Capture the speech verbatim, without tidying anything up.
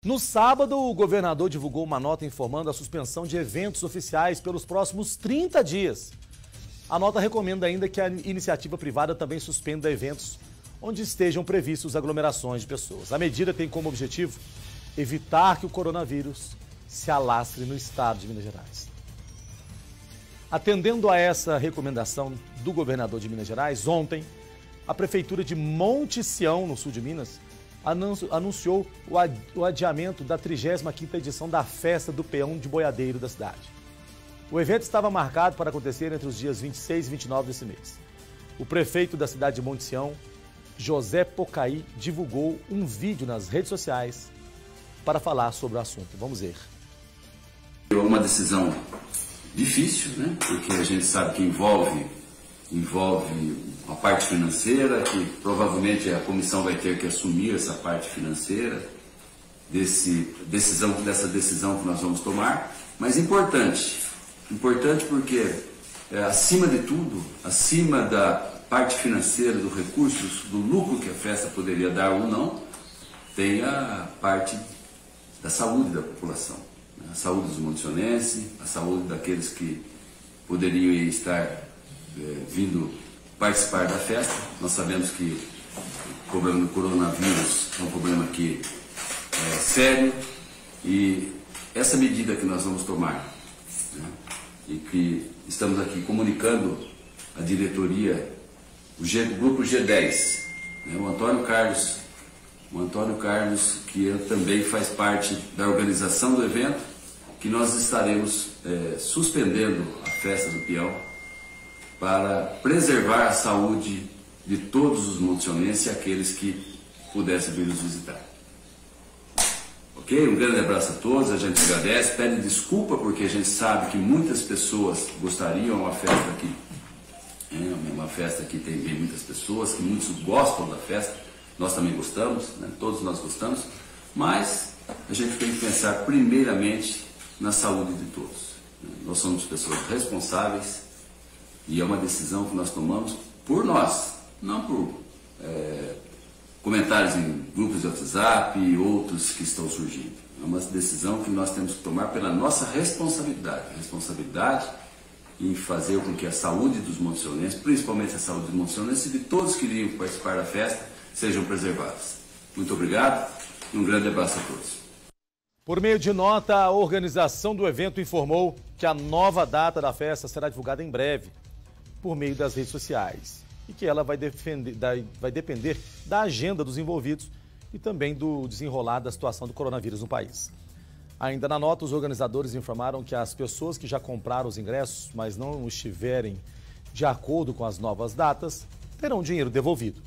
No sábado, o governador divulgou uma nota informando a suspensão de eventos oficiais pelos próximos trinta dias. A nota recomenda ainda que a iniciativa privada também suspenda eventos onde estejam previstos aglomerações de pessoas. A medida tem como objetivo evitar que o coronavírus se alastre no estado de Minas Gerais. Atendendo a essa recomendação do governador de Minas Gerais, ontem, a Prefeitura de Monte Sião, no sul de Minas, anunciou o adiamento da trigésima quinta edição da Festa do Peão de Boiadeiro da cidade. O evento estava marcado para acontecer entre os dias vinte e seis e vinte e nove desse mês. O prefeito da cidade de Monte Sião, José Pocaí, divulgou um vídeo nas redes sociais para falar sobre o assunto. Vamos ver. É uma decisão difícil, né? Porque a gente sabe que envolve, envolve a parte financeira, que provavelmente a comissão vai ter que assumir essa parte financeira desse, decisão, dessa decisão que nós vamos tomar, mas importante, importante porque é, acima de tudo, acima da parte financeira, do recursos, do lucro que a festa poderia dar ou não, tem a parte da saúde da população, né? A saúde dos montesionenses, a saúde daqueles que poderiam estar é, vindo participar da festa. Nós sabemos que o problema do coronavírus é um problema que é sério e essa medida que nós vamos tomar, né, e que estamos aqui comunicando a diretoria, o, G, o grupo G dez, né, o Antônio Carlos, o Antônio Carlos, que também faz parte da organização do evento, que nós estaremos é, suspendendo a festa do Peão para preservar a saúde de todos os montesionenses e aqueles que pudessem vir nos visitar. Ok? Um grande abraço a todos, a gente agradece, pede desculpa porque a gente sabe que muitas pessoas gostariam, uma festa aqui, é uma festa que tem bem muitas pessoas, que muitos gostam da festa, nós também gostamos, né? Todos nós gostamos, mas a gente tem que pensar primeiramente na saúde de todos. Nós somos pessoas responsáveis, e é uma decisão que nós tomamos por nós, não por é, comentários em grupos de WhatsApp e outros que estão surgindo. É uma decisão que nós temos que tomar pela nossa responsabilidade. Responsabilidade em fazer com que a saúde dos montesionenses, principalmente a saúde dos montesionenses e de todos que iriam participar da festa, sejam preservadas. Muito obrigado e um grande abraço a todos. Por meio de nota, a organização do evento informou que a nova data da festa será divulgada em breve, por meio das redes sociais, e que ela vai, defender, vai depender da agenda dos envolvidos e também do desenrolar da situação do coronavírus no país. Ainda na nota, os organizadores informaram que as pessoas que já compraram os ingressos, mas não estiverem de acordo com as novas datas, terão dinheiro devolvido.